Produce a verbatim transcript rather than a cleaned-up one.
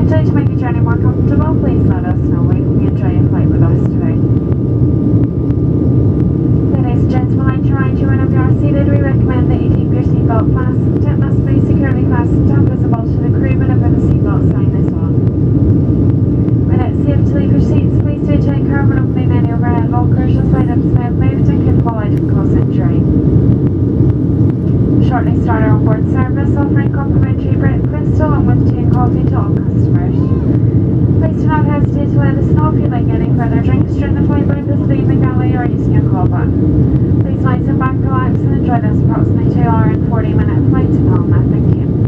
would like to make your journey more comfortable, please let us know. We hope you enjoy your flight with us today. Ladies and gentlemen, I'd like to remind you whenever you are seated, we recommend that you keep your seatbelt fastened. It must be securely fastened and visible to the crew whenever the seatbelt sign is on. When it's safe to leave your seats, please do take care of opening any overhead lockers as items may have moved and could fall out and cause injury. Shortly start our onboard service offering complimentary breakfast along with tea and coffee to all customers. Please do not hesitate to let us know if you'd like any further drinks during the flight by visiting the galley or using your call button. Please lie sit back, relax and enjoy this approximately two hour and forty minute flight to Palma. Thank you.